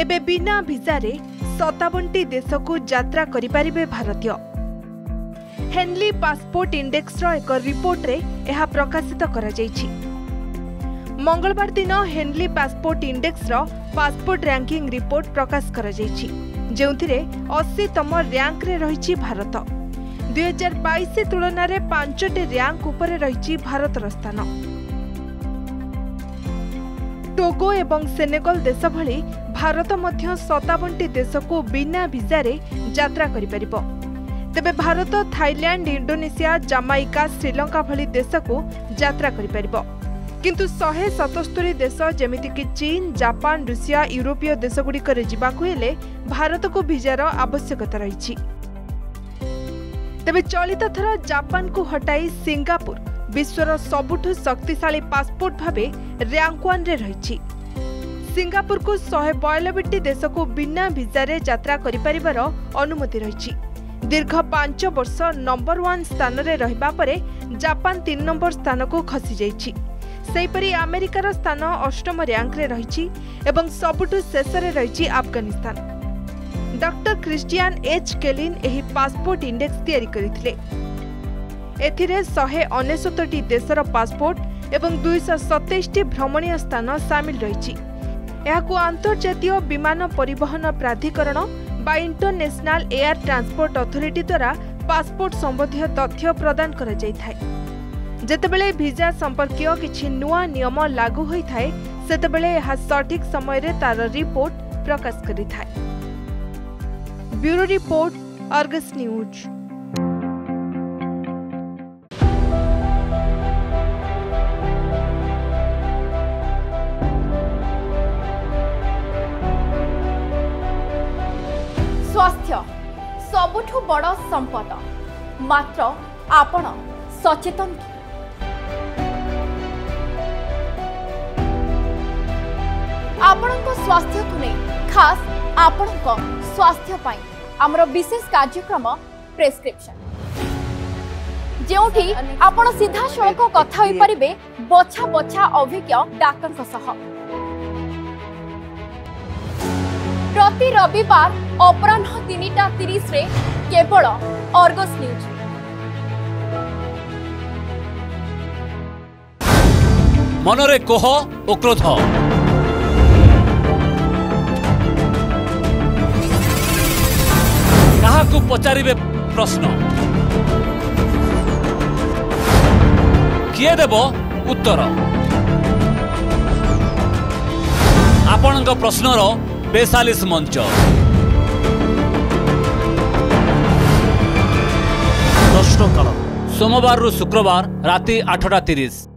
तेबे बिना भिजारे 57 देश को यात्रा करिपारिबे भारतीय। हेनली पासपोर्ट इंडेक्स रो एक रिपोर्ट रे यह प्रकाशित करा जायछि। मंगलवार दिन हेनली पासपोर्ट इंडेक्स रो पासपोर्ट रैंकिंग रिपोर्ट प्रकाश करा जायछि, जेउथिरे 80तम रैंक रे रहिछि भारत। 2022 तुलना रे 5टी रैंक ऊपर रहिछि भारतर स्थान। टोगो एवं सेनेगल देश भली भारत मध्य 57 देश को बिना भिजारे यात्रा करि परिबो। तेबे Bharat Thailand, Indonesia, Jamaica, Sri Lanka भली देश को यात्रा करि परिबो। किंतु 177 देश जेमिति कि चीन, जापान, रूसिया, यूरोपीय देशगुड़िकर जिबाकु हेले भारत को भिजार आवश्यकता रही। तेबे चलित थर जापान को हटाई सिंगापुर विश्वर सबुठु शक्तिशाली पासपोर्ट भावे रैंक 1 रे रही। सिंगापुर को 192 देश को बिना भिजारे यात्रा करिपारिबार अनुमति रही। दीर्घ 5 वर्ष नंबर 1 स्थान रे रहिबा परे जापान 3 नंबर स्थान को खसी जाइछि। सेहीपरि अमेरिकार स्थान 8म रैंक रे रहिछि एवं सबुठु शेष रे रहिछि Afghanistan. Doctor Christian H Kaelin एही पासपोर्ट इंडेक्स तैयारी करिथिले। एथिरे 169 देशर पासपोर्ट एवं 227 भ्रमणीय स्थान शामिल रहिछि। एहाकु अंतर्जातीय विमान परिवहन प्राधिकरण बा इंटरनेशनल एयर ट्रांसपोर्ट अथॉरिटी द्वारा पासपोर्ट संबंधी तथ्य प्रदान करा जायथाय। जेतेबेले भिजा संपर्कीय किछि नुआ नियम लागू होइथाय सेतेबेले एहा सठिक समय रे तार रिपोर्ट प्रकाश करिथाय। Bureau report, Argus news. स्वास्थ्य सबुठु बड़ संपद, मात्र आपण सचेतन कि? आपणक स्वास्थ्य को नहीं खास आपणक स्वास्थ्य पाई आमर विशेष कार्यक्रम प्रेस्क्रिप्शन, जेउठी आपण सीधा सड़क कथा होई परिबे बछा बछा अभिज्ञ डाक्टर सह। प्रति रविवार अपराह्न 3:30 रे केवल अर्गस न्यूज। मनरे कोह ओ क्रोध, काहाकु पचारिबे प्रश्न, किए देब उत्तर। आपणक प्रश्नर 42 मंच। प्रश्नकाल सोमवार रु शुक्रवार राति 8:30।